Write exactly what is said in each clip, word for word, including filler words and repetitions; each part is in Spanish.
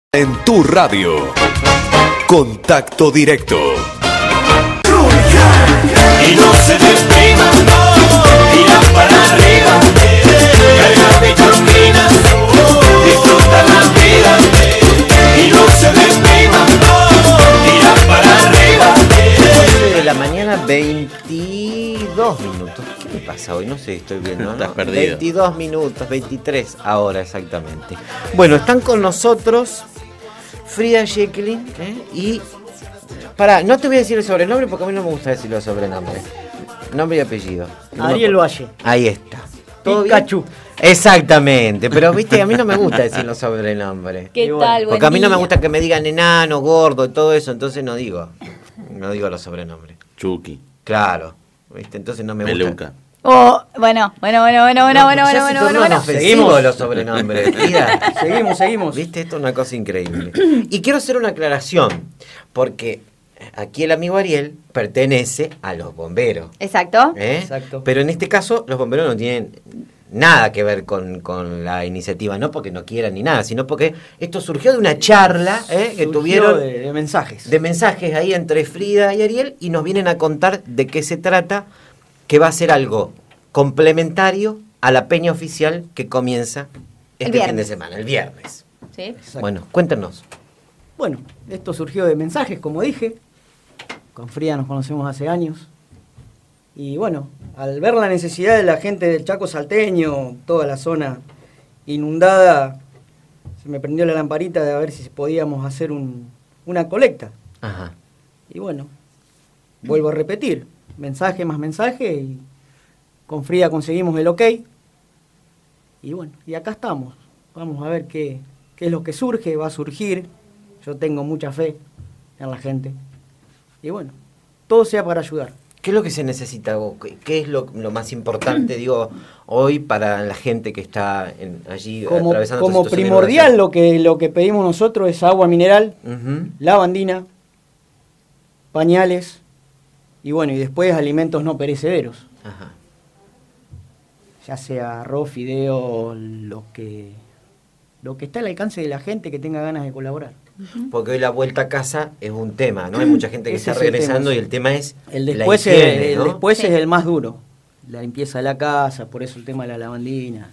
En tu radio, Contacto Directo. Y no se deprima, no, tira para arriba, carga vitaminas, disfruta la vida. Y no se deprima, no, tira para arriba. once de la mañana, veintidós minutos. ¿Qué me pasa hoy? No sé, estoy viendo, ¿no? Estás perdido. veintidós minutos, veintitrés ahora exactamente. Bueno, están con nosotros Frida Jacqueline, ¿eh? Y... Pará, no te voy a decir el sobrenombre porque a mí no me gusta decir los sobrenombres. Nombre y apellido. No Ariel me... Valle. Ahí está. ¿Todo Pikachu. bien? Exactamente, pero viste, a mí no me gusta decir los sobrenombres. ¿Qué Y tal? bueno, Porque a mí no me Buen gusta día. que me digan enano, gordo y todo eso, entonces no digo. No digo los sobrenombres. Chucky, Claro, viste, entonces no me gusta. Peluca. Oh, bueno, bueno, bueno, bueno, bueno, No, bueno, ya bueno, se bueno, tornan bueno, bueno. ofensivos Seguimos. los sobrenombres. Frida. Seguimos, seguimos. Viste, esto es una cosa increíble. Y quiero hacer una aclaración, porque aquí el amigo Ariel pertenece a los bomberos. Exacto. ¿eh? Exacto. Pero en este caso los bomberos no tienen nada que ver con, con la iniciativa, no porque no quieran ni nada, sino porque esto surgió de una charla ¿eh? que Surgió tuvieron de, de mensajes. de mensajes ahí entre Frida y Ariel y nos vienen a contar de qué se trata, que va a ser algo complementario a la peña oficial que comienza El este fin de viernes. semana, el viernes. Sí. Exacto. Bueno, cuéntanos. Bueno, esto surgió de mensajes, como dije. Con Frida nos conocemos hace años. Y bueno, al ver la necesidad de la gente del Chaco salteño, toda la zona inundada, se me prendió la lamparita de a ver si podíamos hacer un, una colecta. Ajá. Y bueno, vuelvo a repetir, mensaje más mensaje y con Frida conseguimos el ok. Y bueno, y acá estamos. Vamos a ver qué, qué es lo que surge, va a surgir. Yo tengo mucha fe en la gente. Y bueno, todo sea para ayudar. ¿Qué es lo que se necesita? ¿O ¿Qué, qué es lo, lo más importante, digo, hoy para la gente que está en, allí Como, atravesando como esta situación de primordial inundación? lo que, lo que pedimos nosotros es agua mineral, Ujú. lavandina, pañales y bueno, y después alimentos no perecederos. Ajá. Ya sea arroz, fideo, lo que, lo que está al alcance de la gente que tenga ganas de colaborar. Porque hoy la vuelta a casa es un tema, ¿no? Hay mucha gente que Ese está es el regresando tema, y sí. el tema es El la después, higiene, es, el ¿no? después Sí. es el más duro, la limpieza de la casa, por eso el tema de la lavandina.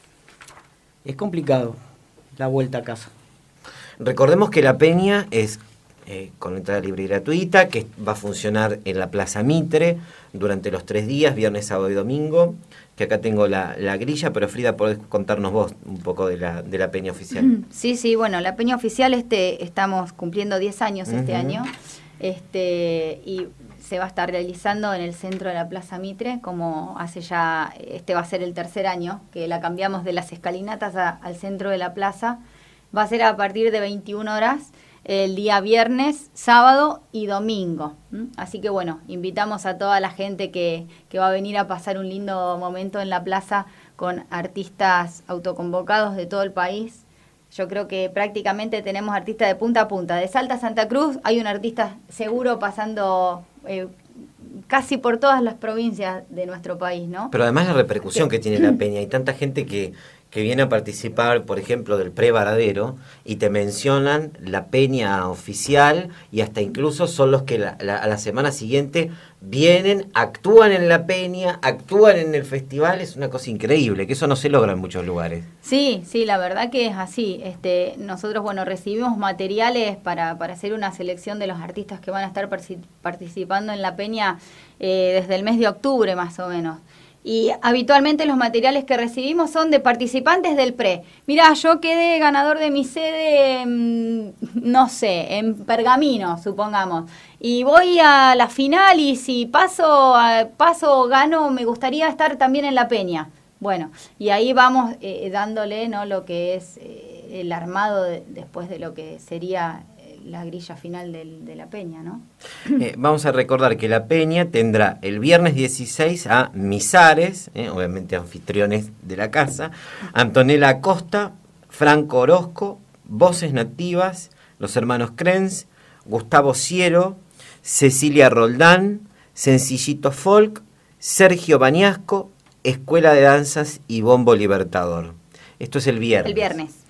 Es complicado la vuelta a casa. Recordemos que la peña es eh, con entrada libre y gratuita, que va a funcionar en la Plaza Mitre durante los tres días, viernes, sábado y domingo, que acá tengo la, la grilla, pero Frida, podés contarnos vos un poco de la, de la peña oficial. Sí, sí, bueno, la peña oficial este estamos cumpliendo diez años este Ujú. año. Este y se va a estar realizando en el centro de la Plaza Mitre, como hace ya, este va a ser el tercer año, que la cambiamos de las escalinatas a- al centro de la plaza. Va a ser a partir de veintiuna horas, el día viernes, sábado y domingo. ¿m? Así que bueno, invitamos a toda la gente que, que va a venir a pasar un lindo momento en la plaza con artistas autoconvocados de todo el país. Yo creo que prácticamente tenemos artistas de punta a punta. De Salta a Santa Cruz hay un artista seguro pasando eh, casi por todas las provincias de nuestro país, ¿no? Pero además la repercusión que tiene la peña, hay tanta gente que, que viene a participar, por ejemplo, del pre-Varadero, y te mencionan la peña oficial, y hasta incluso son los que la- la- a la semana siguiente vienen, actúan en la peña, actúan en el festival. Es una cosa increíble, que eso no se logra en muchos lugares. Sí, sí, la verdad que es así. Este, nosotros, bueno, recibimos materiales para, para hacer una selección de los artistas que van a estar parci- participando en la peña eh, desde el mes de octubre más o menos. Y habitualmente los materiales que recibimos son de participantes del pre. Mirá, yo quedé ganador de mi sede, mm, no sé, en Pergamino, supongamos. Y voy a la final y si paso, a- paso, gano, me gustaría estar también en la peña. Bueno, y ahí vamos eh, dándole, ¿no?, lo que es eh, el armado de- después de lo que sería eh, la grilla final del- de la peña, ¿no? Eh, vamos a recordar que la peña tendrá el viernes dieciséis a Misares, eh, obviamente anfitriones de la casa, Antonella Acosta, Franco Orozco, Voces Nativas, los hermanos Krenz, Gustavo Ciero, Cecilia Roldán, Sencillito Folk, Sergio Bañasco, Escuela de Danzas y Bombo Libertador. Esto es el viernes. El viernes.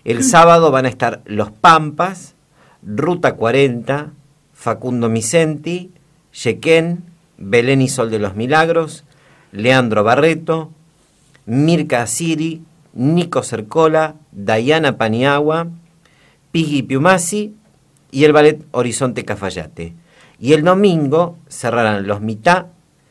El sábado van a estar Los Pampas, Ruta cuarenta, Facundo Micenti, Yequén, Belén y Sol de los Milagros, Leandro Barreto, Mirka Asiri, Nico Cercola, Dayana Paniagua, Piggy Piumasi y el ballet Horizonte Cafayate. Y el domingo cerrarán Los Mitá,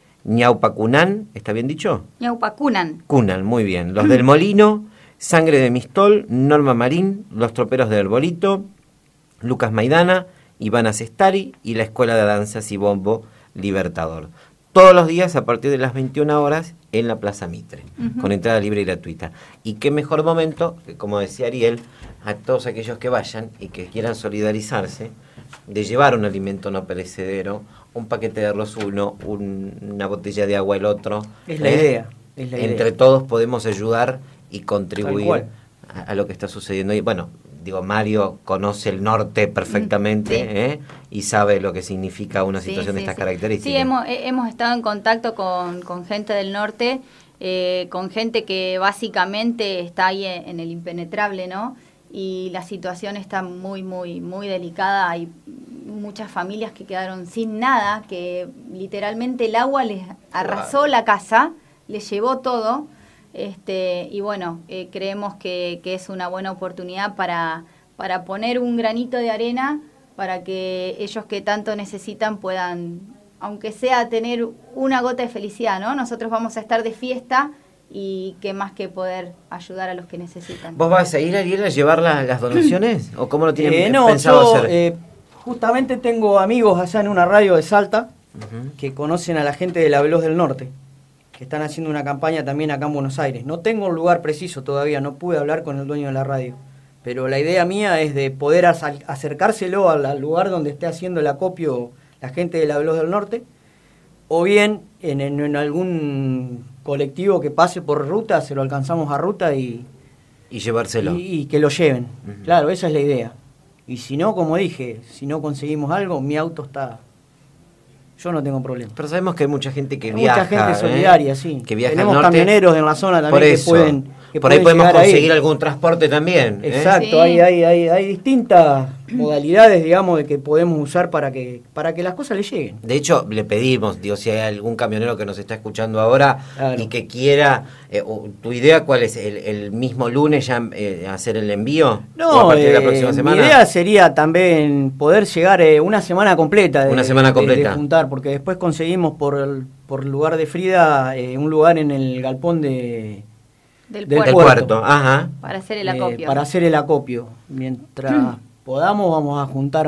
Ñaupacunan, ¿está bien dicho? Ñaupacunan. Cunan, muy bien. Los del Molino, Sangre de Mistol, Norma Marín, Los Troperos del Arbolito, Lucas Maidana, Ivana Sestari y la Escuela de Danzas y Bombo Libertador. Todos los días a partir de las veintiuna horas en la Plaza Mitre, uh-huh. con entrada libre y gratuita. Y qué mejor momento, que como decía Ariel, a todos aquellos que vayan y que quieran solidarizarse, de llevar un alimento no perecedero, un paquete de arroz uno, un, una botella de agua el otro. Es la ¿eh? idea. Es la Entre idea. todos podemos ayudar y contribuir a, a lo que está sucediendo. Y bueno, digo, Mario conoce el norte perfectamente, sí. ¿eh? Y sabe lo que significa una situación sí, sí, de estas sí. características. Sí, hemos, hemos estado en contacto con, con gente del norte, eh, con gente que básicamente está ahí en el impenetrable, ¿no? Y la situación está muy, muy, muy delicada. Hay muchas familias que quedaron sin nada, que literalmente el agua les arrasó claro. la casa, les llevó todo. Este, y bueno, eh, creemos que, que es una buena oportunidad para, para poner un granito de arena para que ellos que tanto necesitan puedan, aunque sea tener una gota de felicidad, ¿no? Nosotros vamos a estar de fiesta y qué más que poder ayudar a los que necesitan. ¿Vos vas a ir, Ariel, a llevar la, las donaciones? ¿O cómo lo tienen eh, no, pensado yo, hacer? Eh, justamente tengo amigos allá en una radio de Salta uh-huh. que conocen a la gente de la Veloz del Norte, que están haciendo una campaña también acá en Buenos Aires. No tengo un lugar preciso todavía, no pude hablar con el dueño de la radio, pero la idea mía es de poder acercárselo al, al lugar donde esté haciendo el acopio la gente de la Veloz del Norte, o bien en, en, en algún colectivo que pase por ruta, se lo alcanzamos a ruta y... Y llevárselo. Y, y que lo lleven. Uh-huh. Claro, esa es la idea. Y si no, como dije, si no conseguimos algo, mi auto está... Yo no tengo problema. Pero sabemos que hay mucha gente que hay viaja. Mucha gente solidaria, ¿eh? sí. Que viaja Tenemos al norte. Camioneros en la zona también por eso, que pueden... Que por ahí pueden podemos conseguir ahí. algún transporte también. ¿eh? Exacto, sí. hay, hay, hay, hay distintas modalidades, digamos, de que podemos usar para que para que las cosas le lleguen. De hecho, le pedimos, digo, si hay algún camionero que nos está escuchando ahora claro. y que quiera, eh, ¿tu idea cuál es? ¿El, el mismo lunes ya eh, hacer el envío? No, ¿O a partir eh, de la próxima semana? Mi idea sería también poder llegar eh, una semana completa de, una semana completa. De, de juntar, porque después conseguimos por el por lugar de Frida eh, un lugar en el galpón de... Del, del puerto. puerto, puerto. Ajá. Para hacer el acopio. Eh, para hacer el acopio. Mientras mm. podamos, vamos a juntar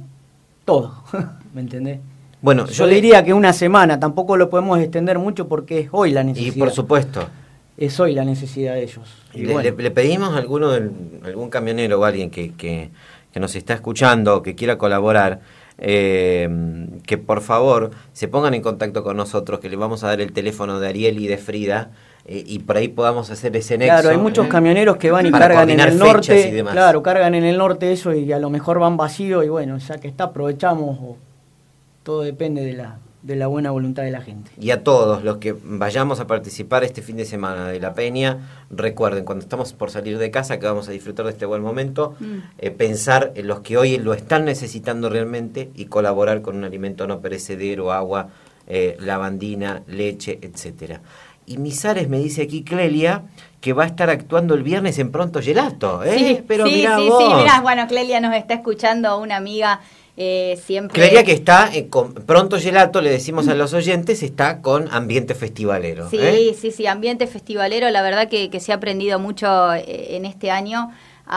todo. ¿Me entendés? Bueno, yo, yo diría que una semana, tampoco lo podemos extender mucho porque es hoy la necesidad. Y por supuesto. Es hoy la necesidad de ellos. Y le, bueno. le, le pedimos a alguno, algún camionero o alguien que, que, que nos está escuchando, que quiera colaborar, eh, que por favor se pongan en contacto con nosotros, que le vamos a dar el teléfono de Ariel y de Frida. Eh, y por ahí podamos hacer ese nexo. Claro, hay muchos ¿eh? camioneros que van y Para cargan en el norte. Y demás. Claro, cargan en el norte eso y a lo mejor van vacíos y bueno, ya que está, aprovechamos. O, todo depende de la, de la buena voluntad de la gente. Y a todos los que vayamos a participar este fin de semana de la Peña, recuerden, cuando estamos por salir de casa, que vamos a disfrutar de este buen momento, mm. eh, pensar en los que hoy lo están necesitando realmente y colaborar con un alimento no perecedero, agua, eh, lavandina, leche, etcétera. Y Misares me dice aquí Clelia que va a estar actuando el viernes en Pronto Gelato, ¿eh? Sí, Pero sí, mirá sí, vos. sí, mirá, bueno, Clelia nos está escuchando, una amiga eh, siempre... Clelia que está eh, con Pronto Gelato, le decimos a los oyentes, está con Ambiente Festivalero. Sí, ¿eh? sí, sí, Ambiente Festivalero, la verdad que, que se ha aprendido mucho eh, en este año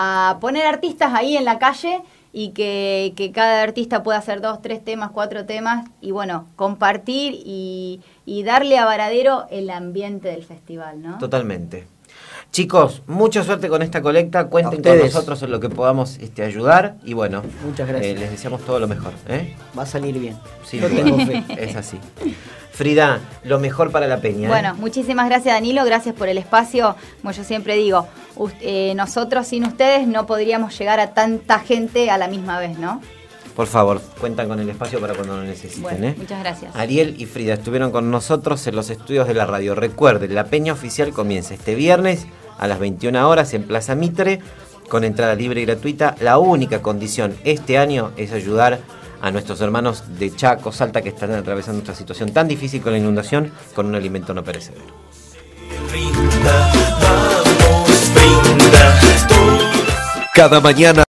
a poner artistas ahí en la calle y que, que cada artista pueda hacer dos, tres temas, cuatro temas y bueno, compartir y, y darle a Varadero el ambiente del festival, ¿no? Totalmente. Chicos, mucha suerte con esta colecta, cuenten con nosotros en lo que podamos este, ayudar y bueno, muchas gracias. Eh, les deseamos todo lo mejor. ¿eh? Va a salir bien. Sí, yo tengo fe. Es así. Frida, lo mejor para la Peña. ¿eh? Bueno, muchísimas gracias Danilo, gracias por el espacio. Como yo siempre digo, eh, nosotros sin ustedes no podríamos llegar a tanta gente a la misma vez, ¿no? Por favor, cuentan con el espacio para cuando lo necesiten. Bueno, ¿eh? muchas gracias. Ariel y Frida estuvieron con nosotros en los estudios de la radio. Recuerden, la Peña Oficial comienza este viernes a las veintiuna horas en Plaza Mitre con entrada libre y gratuita. La única condición este año es ayudar a nuestros hermanos de Chaco, Salta, que están atravesando esta situación tan difícil con la inundación, con un alimento no perecedero. Cada mañana